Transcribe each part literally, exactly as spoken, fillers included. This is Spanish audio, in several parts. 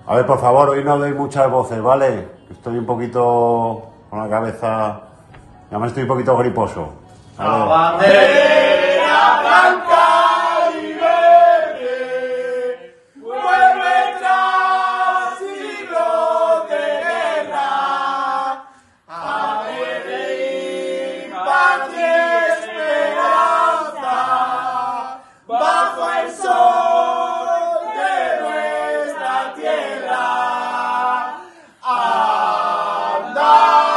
A ver, por favor, hoy no doy muchas voces, ¿vale? Estoy un poquito con la cabeza... Además estoy un poquito griposo. La bandera blanca y verde vuelve tras siglos de guerra a pedir paz y esperanza bajo el sol de nuestra tierra. Anda,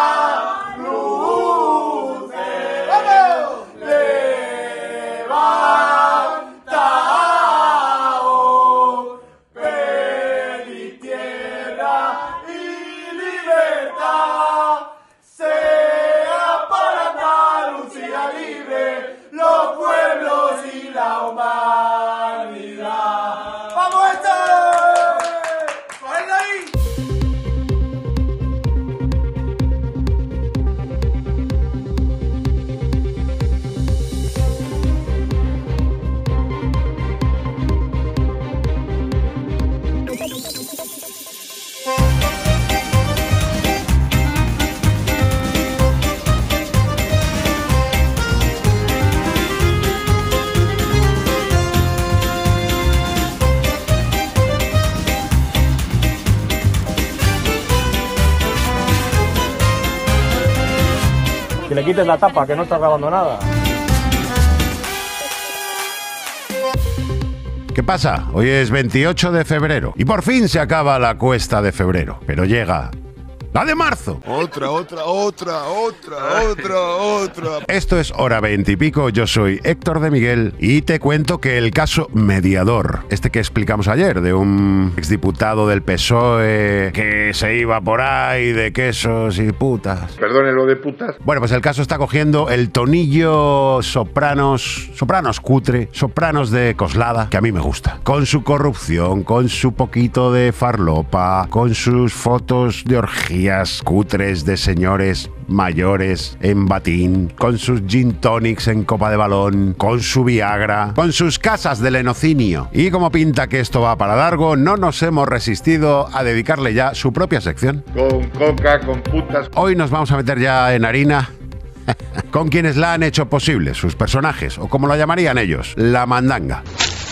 los pueblos y la humanidad. ¡Vamos esto! ¡Cogedlo ahí! Que le quites la tapa, que no está grabando nada. ¿Qué pasa? Hoy es veintiocho de febrero y por fin se acaba la cuesta de febrero, pero llega la de marzo. Otra, otra, otra, otra, otra, otra. Esto es Hora veinte y pico, yo soy Héctor de Miguel y te cuento que el caso Mediador, este que explicamos ayer, de un exdiputado del P S O E que se iba por ahí de quesos y putas. Perdone lo de putas. Bueno, pues el caso está cogiendo el tonillo sopranos, sopranos cutre, sopranos de Coslada, que a mí me gusta. Con su corrupción, con su poquito de farlopa, con sus fotos de orgía cutres de señores mayores en batín, con sus gin tonics en copa de balón, con su Viagra, con sus casas de lenocinio. Y como pinta que esto va para largo, no nos hemos resistido a dedicarle ya su propia sección. Con coca, con putas. Hoy nos vamos a meter ya en harina con quienes la han hecho posible, sus personajes, o como lo llamarían ellos, la mandanga.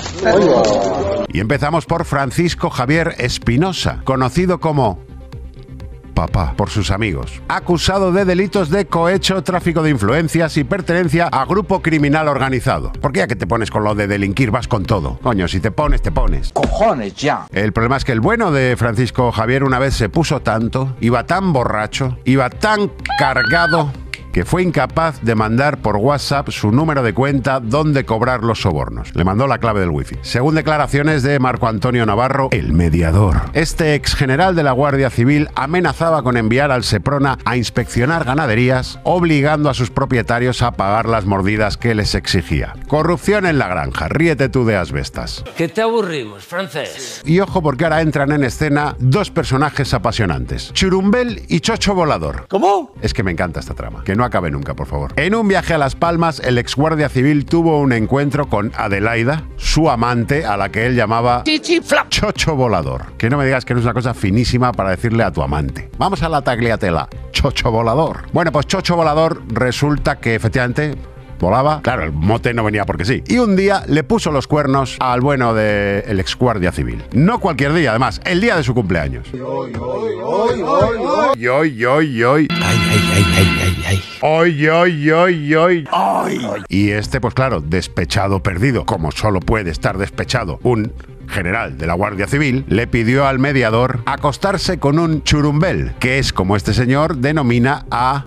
Y empezamos por Francisco Javier Espinosa, conocido como Papá por sus amigos, acusado de delitos de cohecho, tráfico de influencias y pertenencia a grupo criminal organizado. ¿Por qué ya que te pones con lo de delinquir vas con todo? Coño, si te pones, te pones. ¡Cojones ya! El problema es que el bueno de Francisco Javier una vez se puso tanto, iba tan borracho, iba tan cargado, que fue incapaz de mandar por WhatsApp su número de cuenta donde cobrar los sobornos. Le mandó la clave del wifi. Según declaraciones de Marco Antonio Navarro, el mediador. Este ex general de la Guardia Civil amenazaba con enviar al Seprona a inspeccionar ganaderías, obligando a sus propietarios a pagar las mordidas que les exigía. Corrupción en la granja. Ríete tú de asbestas. ¿Qué te aburrimos, francés? Y ojo porque ahora entran en escena dos personajes apasionantes. Churumbel y Chocho Volador. ¿Cómo? Es que me encanta esta trama. Que no acabe nunca, por favor. En un viaje a Las Palmas, el ex guardia civil tuvo un encuentro con Adelaida, su amante, a la que él llamaba Chichi Flap. Chocho Volador. Que no me digas que no es una cosa finísima para decirle a tu amante. Vamos a la tagliatela. Chocho Volador. Bueno, pues Chocho Volador resulta que efectivamente volaba. Claro, el mote no venía porque sí. Y un día le puso los cuernos al bueno del ex guardia civil. No cualquier día, además, el día de su cumpleaños. Hoy, hoy, hoy, hoy, hoy. Y hoy, hoy, hoy. Ay, ay, ay, ay, ay, ay. Hoy, hoy, hoy, hoy. Ay. Y este, pues claro, despechado perdido, como solo puede estar despechado un general de la Guardia Civil, le pidió al mediador acostarse con un churumbel, que es como este señor denomina a...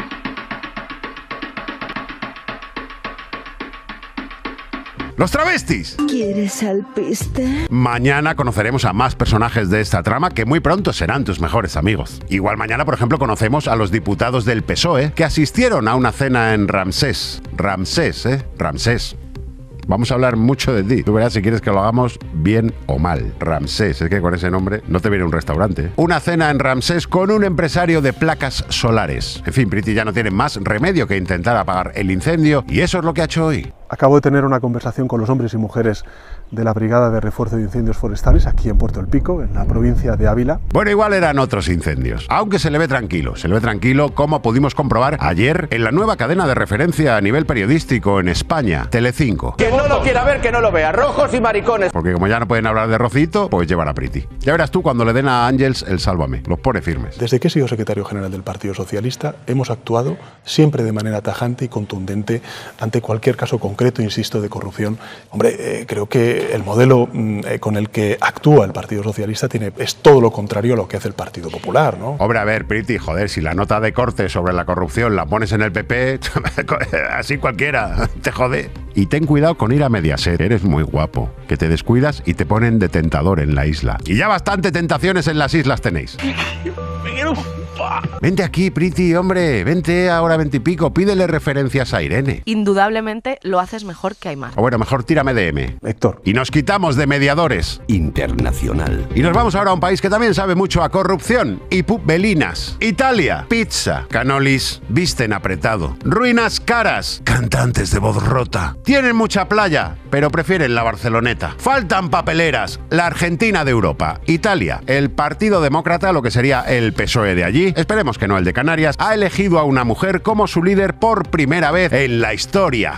¡los travestis! ¿Quieres alpiste? Mañana conoceremos a más personajes de esta trama que muy pronto serán tus mejores amigos. Igual mañana, por ejemplo, conocemos a los diputados del P S O E que asistieron a una cena en Ramsés. Ramsés, ¿eh? Ramsés. Vamos a hablar mucho de ti. Tú verás si quieres que lo hagamos bien o mal. Ramsés, es que con ese nombre no te viene un restaurante. Una cena en Ramsés con un empresario de placas solares. En fin, Priti ya no tiene más remedio que intentar apagar el incendio y eso es lo que ha hecho hoy. Acabo de tener una conversación con los hombres y mujeres de la Brigada de Refuerzo de Incendios Forestales aquí en Puerto del Pico, en la provincia de Ávila. Bueno, igual eran otros incendios, aunque se le ve tranquilo, se le ve tranquilo como pudimos comprobar ayer en la nueva cadena de referencia a nivel periodístico en España, Telecinco. Quien no lo quiera ver, que no lo vea, rojos y maricones. Porque como ya no pueden hablar de Rocito, pues llevar a Priti. Ya verás tú cuando le den a Ángels el sálvame, los pone firmes. Desde que he sido secretario general del Partido Socialista, hemos actuado siempre de manera tajante y contundente ante cualquier caso concreto, insisto, de corrupción. Hombre, eh, creo que el modelo eh, con el que actúa el Partido Socialista tiene, es todo lo contrario a lo que hace el Partido Popular, ¿no? Hombre, a ver, Priti, joder, si la nota de corte sobre la corrupción la pones en el P P, así cualquiera, te jode. Y ten cuidado con ir a Mediaset, eres muy guapo, que te descuidas y te ponen de tentador en la isla. Y ya bastante tentaciones en las islas tenéis. Vente aquí, Priti, hombre, vente ahora veintipico, pídele referencias a Irene. Indudablemente lo haces mejor que Aymar. O bueno, mejor tírame de M. Héctor. Y nos quitamos de mediadores. Internacional. Y nos vamos ahora a un país que también sabe mucho a corrupción y pupelinas. Italia. Pizza. Canolis. Visten apretado. Ruinas caras. Cantantes de voz rota. Tienen mucha playa, pero prefieren la Barceloneta. Faltan papeleras. La Argentina de Europa. Italia. El Partido Demócrata, lo que sería el P S O E de allí, esperemos que no el de Canarias, ha elegido a una mujer como su líder por primera vez en la historia.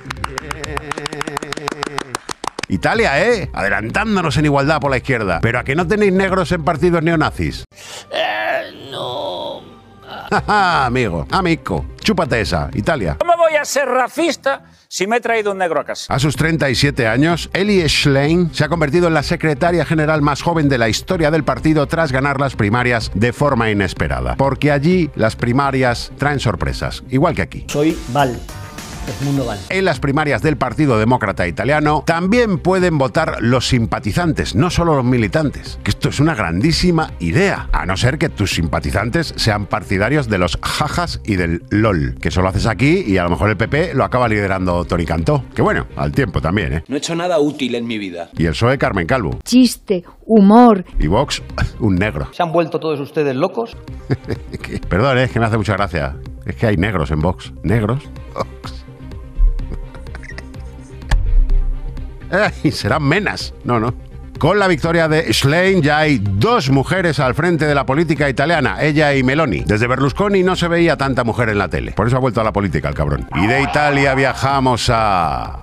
Italia, ¿eh? Adelantándonos en igualdad por la izquierda. ¿Pero a que no tenéis negros en partidos neonazis? Eh, no. Amigo, amico, chúpate esa, Italia. ¿Cómo voy a ser racista si me he traído un negro a casa? A sus treinta y siete años, Elly Schlein se ha convertido en la secretaria general más joven de la historia del partido tras ganar las primarias de forma inesperada. Porque allí las primarias traen sorpresas, igual que aquí. Soy Val. Mundo Val. En las primarias del Partido Demócrata Italiano también pueden votar los simpatizantes, no solo los militantes. Que esto es una grandísima idea, a no ser que tus simpatizantes sean partidarios de los jajas y del LOL, que solo haces aquí y a lo mejor el P P lo acaba liderando Toni Cantó. Que bueno, al tiempo también, ¿eh? No he hecho nada útil en mi vida. Y el P S O E, Carmen Calvo. Chiste, humor. Y Vox, un negro. ¿Se han vuelto todos ustedes locos? Perdón, es que me hace mucha gracia. Es que hay negros en Vox. ¿Negros? Vox. Eh, serán menas. No, no. Con la victoria de Schlein ya hay dos mujeres al frente de la política italiana, ella y Meloni. Desde Berlusconi no se veía tanta mujer en la tele. Por eso ha vuelto a la política el cabrón. Y de Italia viajamos a...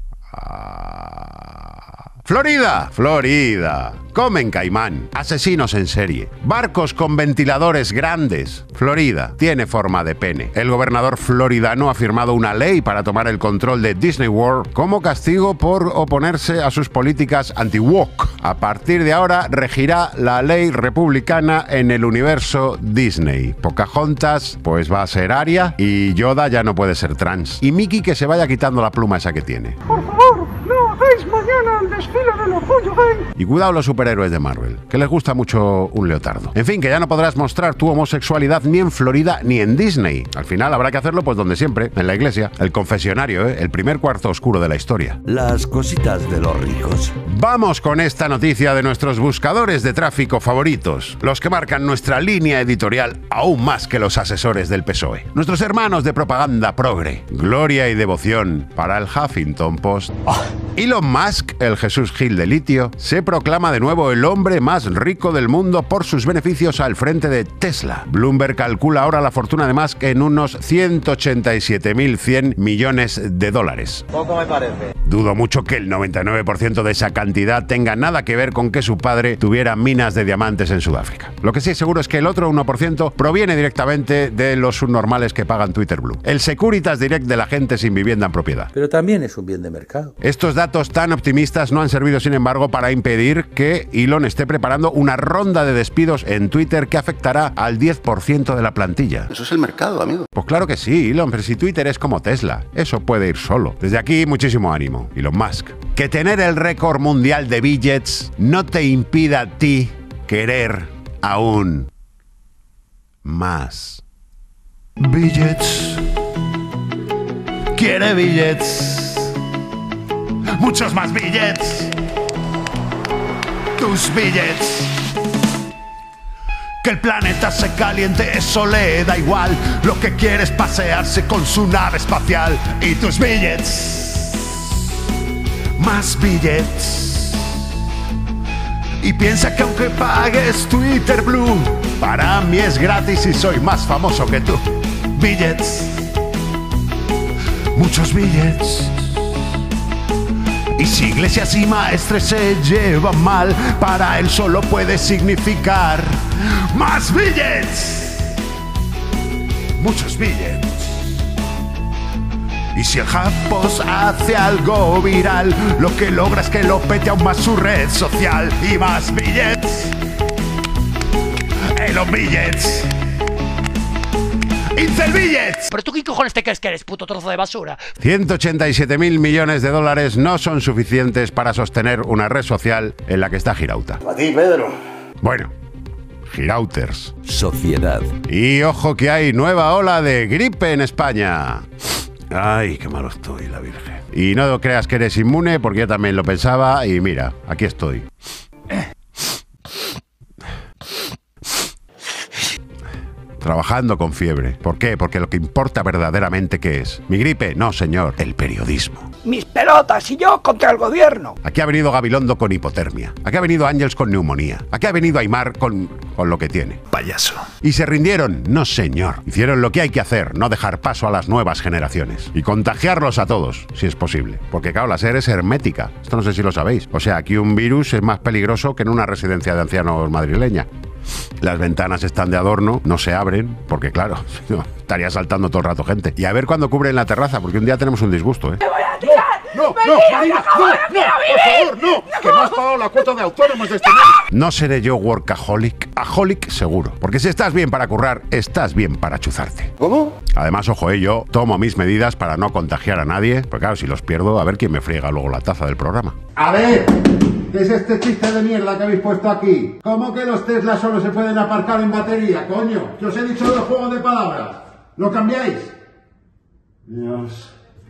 a... Florida. Florida. Comen caimán. Asesinos en serie. Barcos con ventiladores grandes. Florida tiene forma de pene. El gobernador floridano ha firmado una ley para tomar el control de Disney World como castigo por oponerse a sus políticas anti-woke. A partir de ahora regirá la ley republicana en el universo Disney. Pocahontas pues va a ser aria y Yoda ya no puede ser trans. Y Mickey que se vaya quitando la pluma esa que tiene. Por favor, no hagáis mañana el desfile del orgullo gay. Y cuidado los superhéroes de Marvel, que les gusta mucho un leotardo. En fin, que ya no podrás mostrar tu homosexualidad ni en Florida ni en Disney. Al final habrá que hacerlo pues donde siempre, en la iglesia. El confesionario, ¿eh? El primer cuarto oscuro de la historia. Las cositas de los ricos. Vamos con esta noticia de nuestros buscadores de tráfico favoritos, los que marcan nuestra línea editorial aún más que los asesores del P S O E. Nuestros hermanos de propaganda progre. Gloria y devoción para el Huffington Post. Oh. Elon Musk, el Jesús Gil de litio, se proclama de nuevo el hombre más rico del mundo por sus beneficios al frente de Tesla. Bloomberg calcula ahora la fortuna de Musk en unos ciento ochenta y siete mil cien millones de dólares. Poco me parece. Dudo mucho que el noventa y nueve por ciento de esa cantidad tenga nada que ver con que su padre tuviera minas de diamantes en Sudáfrica. Lo que sí es seguro es que el otro uno por ciento proviene directamente de los subnormales que pagan Twitter Blue. El Securitas Direct de la gente sin vivienda en propiedad. Pero también es un bien de mercado. Estos datos tan optimistas no han servido, sin embargo, para impedir que Elon esté preparando una ronda de despidos en Twitter que afectará al diez por ciento de la plantilla. Eso es el mercado, amigo. Pues claro que sí, Elon, pero si Twitter es como Tesla, eso puede ir solo. Desde aquí, muchísimo ánimo. Elon Musk. Que tener el récord mundial de billets no te impida a ti querer aún más. Billets. Quiere billets. Muchos más billets. Tus billets. Que el planeta se caliente, eso le da igual. Lo que quiere es pasearse con su nave espacial. Y tus billets. más billets. Y piensa que aunque pagues Twitter Blue, para mí es gratis y soy más famoso que tú. Billets, muchos billets. Y si Iglesias y Maestres se llevan mal, para él solo puede significar más billets, muchos billets. Y si el HuffPost hace algo viral, lo que logra es que lo pete aún más su red social. Y más billets, en los billets. ¡Incel billets! ¿Pero tú qué cojones te crees que eres, puto trozo de basura? ciento ochenta y siete mil millones de dólares no son suficientes para sostener una red social en la que está Girauta. A ti, Pedro. Bueno, Girauters. Sociedad. Y ojo que hay nueva ola de gripe en España. Ay, qué malo estoy, la Virgen. Y no creas que eres inmune, porque yo también lo pensaba, y mira, aquí estoy. Trabajando con fiebre. ¿Por qué? Porque lo que importa verdaderamente, ¿qué es? ¿Mi gripe? No, señor, el periodismo. Mis pelotas y yo contra el gobierno. Aquí ha venido Gabilondo con hipotermia. Aquí ha venido Ángels con neumonía. Aquí ha venido Aymar con, con lo que tiene. Payaso. ¿Y se rindieron? No, señor. Hicieron lo que hay que hacer, no dejar paso a las nuevas generaciones. Y contagiarlos a todos, si es posible. Porque, claro, la SER es hermética. Esto no sé si lo sabéis. O sea, aquí un virus es más peligroso que en una residencia de ancianos madrileña. Las ventanas están de adorno, no se abren, porque claro, estaría saltando todo el rato gente. Y a ver cuándo cubren la terraza, porque un día tenemos un disgusto, ¿eh? ¡Te voy a tirar! No, no, Marina, Marina, no, no, no, no, por favor, no, que no has pagado la cuota de autónomos de este mes. No seré yo workaholic, aholic seguro, porque si estás bien para currar, estás bien para chuzarte. ¿Cómo? Además, ojo, eh, yo tomo mis medidas para no contagiar a nadie, porque claro, si los pierdo, a ver quién me friega luego la taza del programa. A ver, ¿qué es este chiste de mierda que habéis puesto aquí? ¿Cómo que los Tesla solo se pueden aparcar en batería, coño? Que os he dicho de los juegos de palabras. ¿Lo cambiáis? Dios.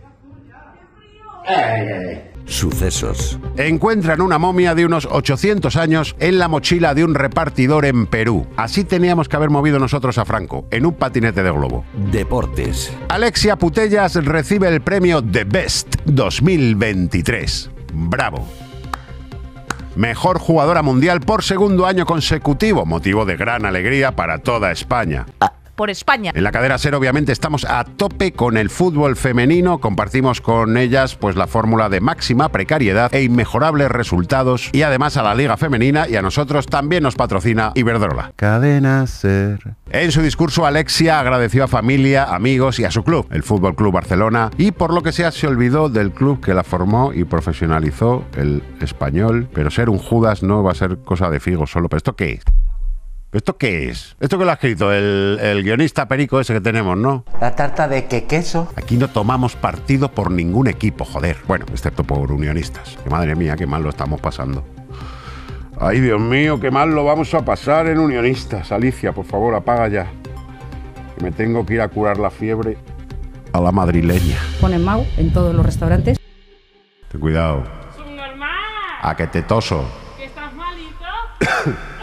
Ay, ay. Sucesos. Encuentran una momia de unos ochocientos años en la mochila de un repartidor en Perú. Así teníamos que haber movido nosotros a Franco, en un patinete de globo. Deportes. Alexia Putellas recibe el premio The Best dos mil veintitrés. ¡Bravo! Mejor jugadora mundial por segundo año consecutivo, motivo de gran alegría para toda España. Por España. En la cadena SER obviamente estamos a tope con el fútbol femenino, compartimos con ellas pues la fórmula de máxima precariedad e inmejorables resultados, y además a la Liga Femenina y a nosotros también nos patrocina Iberdrola. Cadena SER. En su discurso, Alexia agradeció a familia, amigos y a su club, el Fútbol Club Barcelona, y por lo que sea se olvidó del club que la formó y profesionalizó, el Español. Pero ser un Judas no va a ser cosa de figo solo. ¿Pero esto qué es? ¿Esto qué es? ¿Esto que lo ha escrito el, el guionista perico ese que tenemos, no? La tarta de qué queso. Aquí no tomamos partido por ningún equipo, joder. Bueno, excepto por unionistas. Que madre mía, qué mal lo estamos pasando. Ay, Dios mío, qué mal lo vamos a pasar en unionistas. Alicia, por favor, apaga ya. Que me tengo que ir a curar la fiebre a la madrileña. Ponen Mau en todos los restaurantes. Ten cuidado. Subnormal. A que te toso. ¿Que estás malito?